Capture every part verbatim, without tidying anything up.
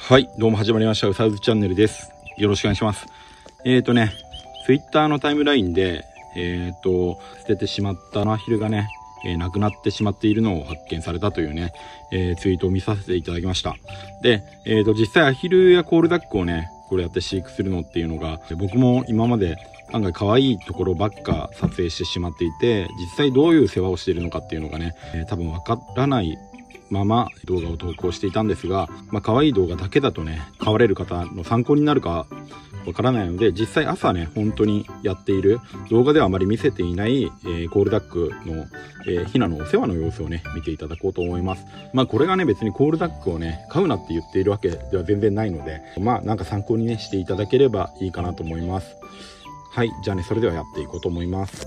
はい、どうも始まりました。うさずチャンネルです。よろしくお願いします。えーとね、ツイッターのタイムラインで、えーと、捨ててしまったアヒルがね、えー、亡くなってしまっているのを発見されたというね、えー、ツイートを見させていただきました。で、えーと、実際アヒルやコールダックをね、これやって飼育するのっていうのが、僕も今まで案外可愛いところばっか撮影してしまっていて、実際どういう世話をしているのかっていうのがね、えー、多分わからないまま動画を投稿していたんですが、まあ可愛い動画だけだとね、飼われる方の参考になるかわからないので、実際朝ね、本当にやっている動画ではあまり見せていない、えー、コールダックの、えー、ヒナのお世話の様子をね、見ていただこうと思います。まあこれがね、別にコールダックをね、飼うなって言っているわけでは全然ないので、まあなんか参考にね、していただければいいかなと思います。はい、じゃあね、それではやっていこうと思います。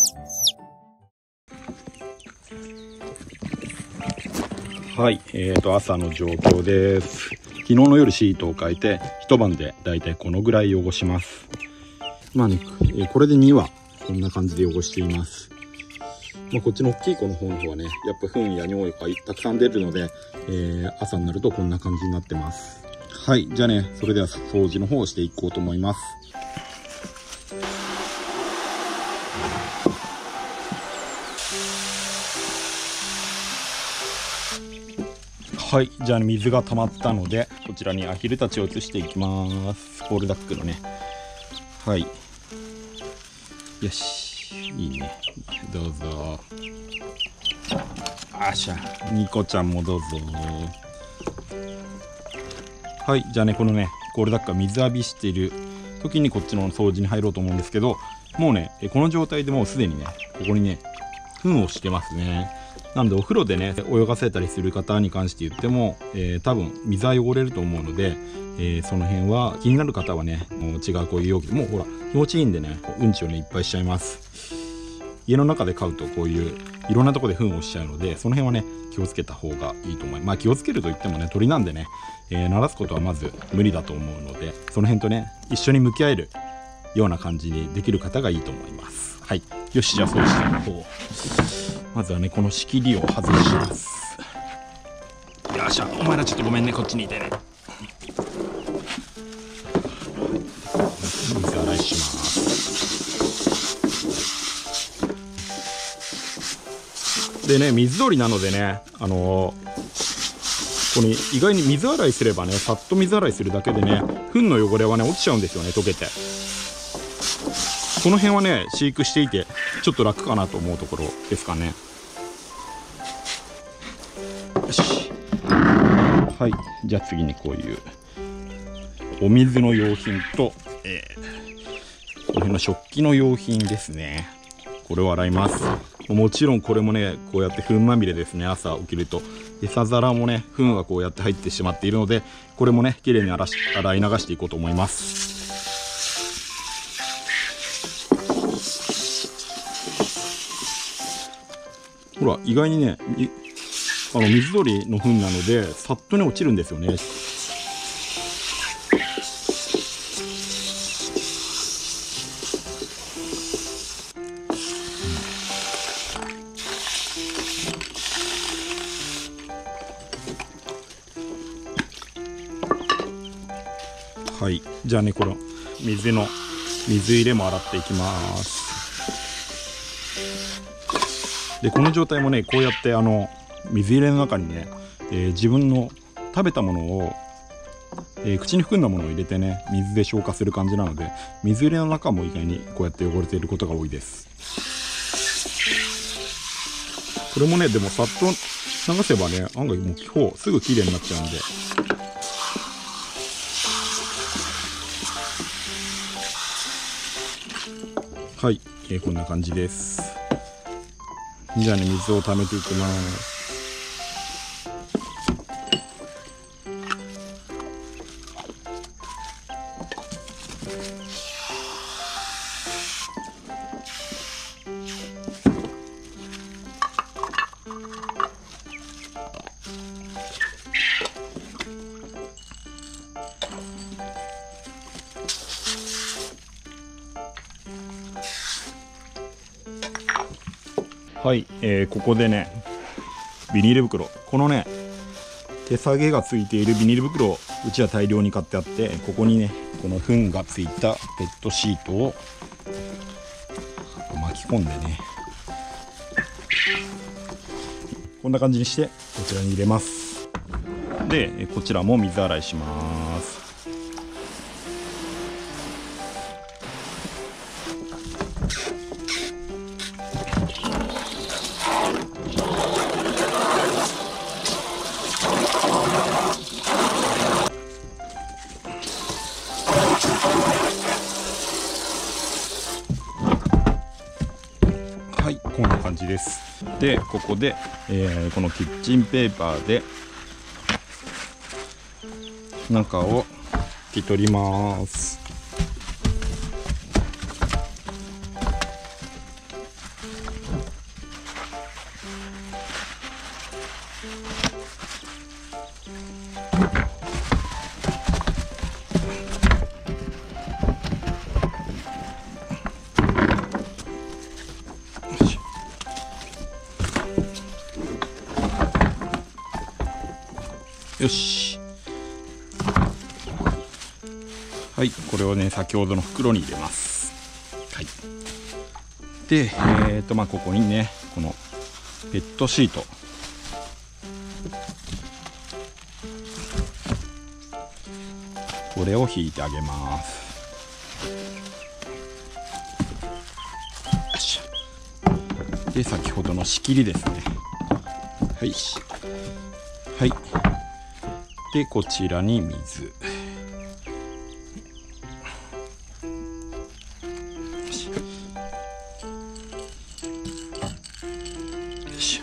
はい、えーと、朝の状況です。昨日の夜シートを変えて、一晩でだいたいこのぐらい汚します。まあね、えー、これでにわ、こんな感じで汚しています。まあ、こっちの大きい子の方の方はね、やっぱ糞や尿がたくさん出るので、えー、朝になるとこんな感じになってます。はい、じゃあね、それでは掃除の方をしていこうと思います。はい、じゃあ水が溜まったので、こちらにアヒルたちを移していきます。コールダックのね。はい。よし、いいね。どうぞ。あしゃ、ニコちゃんもどうぞ。はい、じゃあね、このね、コールダックが水浴びしている時にこっちの掃除に入ろうと思うんですけど、もうね、この状態でもうすでにね、ここにね、糞をしてますね。なのでお風呂でね泳がせたりする方に関して言っても、えー、多分水は汚れると思うので、えー、その辺は気になる方はねもう違うこういう容器もうほら気持ちいいんでねうんちをねいっぱいしちゃいます。家の中で飼うとこういういろんなとこで糞をしちゃうので、その辺はね気をつけた方がいいと思います。まあ気をつけると言ってもね鳥なんでね、えー、鳴らすことはまず無理だと思うので、その辺とね一緒に向き合えるような感じにできる方がいいと思います。はい、よし、じゃあそうしていこう。まずはねこの仕切りを外します。よっしゃ、お前らちょっとごめんね、こっちにいてね。水洗いします。でね、水鳥なのでね、あのー、これ意外に水洗いすればね、さっと水洗いするだけでね、糞の汚れはね落ちちゃうんですよね、溶けて。この辺はね飼育していてちょっと楽かなと思うところですかね。よし、はい、じゃあ次にこういうお水の用品と、えー、この辺の食器の用品ですね。これを洗います。もちろんこれもねこうやって糞まみれですね。朝起きると餌皿もね糞がこうやって入ってしまっているので、これもねきれいに洗い流していこうと思います。ほら意外にねあの水鳥の糞なのでさっとね落ちるんですよね。はい、じゃあねこの水の水入れも洗っていきます。でこの状態もねこうやってあの水入れの中にね、えー、自分の食べたものを、えー、口に含んだものを入れてね水で消化する感じなので、水入れの中も意外にこうやって汚れていることが多いです。これもねでもさっと流せばね案外もう今日すぐきれいになっちゃうんで。はい、えー、こんな感じです。じゃあね水を溜めていきます。はい、えー、ここでねビニール袋、このね手下げがついているビニール袋をうちは大量に買ってあって、ここにねこの糞がついたペットシートを巻き込んでね、こんな感じにしてこちらに入れます。でこちらも水洗いします。はい、こんな感じです。でここで、えー、このキッチンペーパーで中を拭き取ります。よし。はい、これをね先ほどの袋に入れます。はい。で、えーとまあここにねこのペットシート、これを引いてあげます。で先ほどの仕切りですね。はいはい。でこちらに水、よいしょ。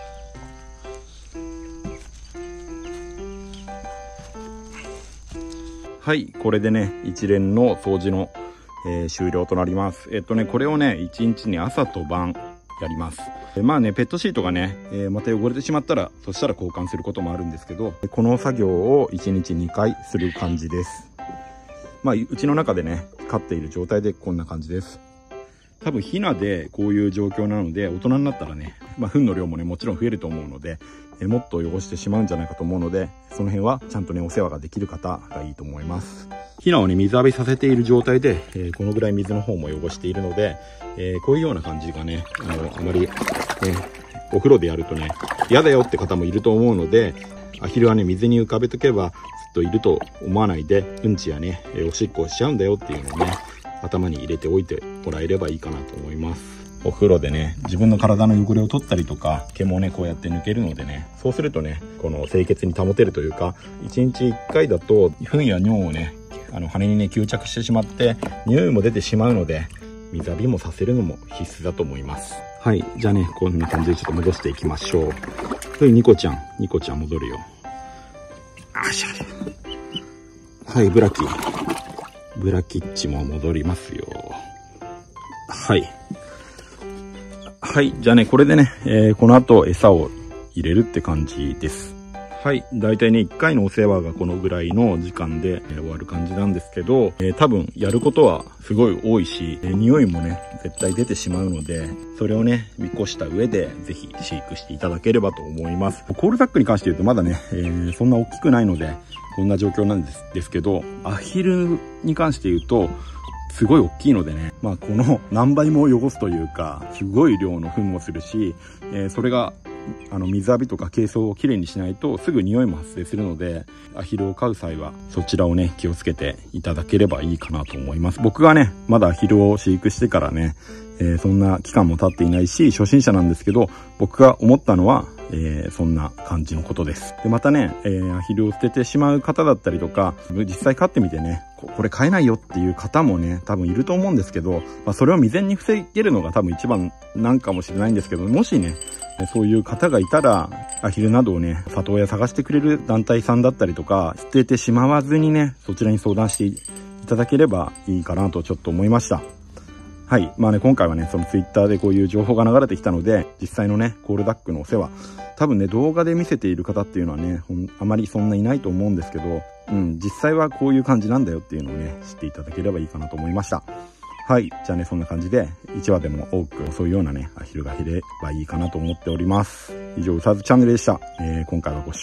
はい、これでね一連の掃除の、えー、終了となります。えっとねこれをねいちにちに朝と晩やります。まあねペットシートがね、えー、また汚れてしまったらそしたら交換することもあるんですけど、この作業をいちにちにかいする感じです。まあうちの中でね飼っている状態でこんな感じです。多分ヒナでこういう状況なので、大人になったらね、まあ糞の量もねもちろん増えると思うので、えー、もっと汚してしまうんじゃないかと思うので、その辺はちゃんとねお世話ができる方がいいと思います。ヒナをね水浴びさせている状態で、えー、このぐらい水の方も汚しているので、えー、こういうような感じがね あのあまりねお風呂でやるとね嫌だよって方もいると思うので、アヒルはね水に浮かべとけばずっといると思わないで、うんちやねおしっこをしちゃうんだよっていうのをね頭に入れておいてもらえればいいかなと思います。お風呂でね自分の体の汚れを取ったりとか、毛もねこうやって抜けるのでね、そうするとねこの清潔に保てるというか、いちにちいっかいだと糞や尿をねあの羽にね吸着してしまって匂いも出てしまうので、水浴びもさせるのも必須だと思います。はい、じゃあねこんな感じでちょっと戻していきましょう。はい、ニコちゃんニコちゃん戻るよ。あしゃ。はい、ブラキブラキッチも戻りますよ。はいはい、じゃあねこれでね、えー、この後餌を入れるって感じです。はい、だいたいねいっかいのお世話がこのぐらいの時間で、えー、終わる感じなんですけど、えー、多分やることはすごい多いし、えー、匂いもね絶対出てしまうので、それをね見越した上でぜひ飼育していただければと思います。コールダックに関して言うとまだね、えー、そんな大きくないのでこんな状況なんですですけど、アヒルに関して言うとすごい大きいのでね、まあこの何倍も汚すというか、すごい量の糞もするし、えー、それがあの水浴びとか清掃をきれいにしないとすぐ匂いも発生するので、アヒルを飼う際はそちらをね気をつけていただければいいかなと思います。僕がねまだアヒルを飼育してからね、えー、そんな期間も経っていないし初心者なんですけど、僕が思ったのは、えー、そんな感じのことです。でまたね、えー、アヒルを捨ててしまう方だったりとか、実際飼ってみてねこれ飼えないよっていう方もね多分いると思うんですけど、まあ、それを未然に防げるのが多分一番なんかもしれないんですけど、もしねそういう方がいたら、アヒルなどをね里親探してくれる団体さんだったりとか、捨ててしまわずにねそちらに相談していただければいいかなとちょっと思いました。はい。まあね、今回はね、そのツイッターでこういう情報が流れてきたので、実際のね、コールダックのお世話、多分ね、動画で見せている方っていうのはね、あまりそんないないと思うんですけど、うん、実際はこういう感じなんだよっていうのをね、知っていただければいいかなと思いました。はい。じゃあね、そんな感じで、いちわでも多くそういうようなね、アヒルが減ればいいかなと思っております。以上、うさずチャンネルでした。えー、今回はご視聴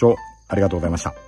ありがとうございました。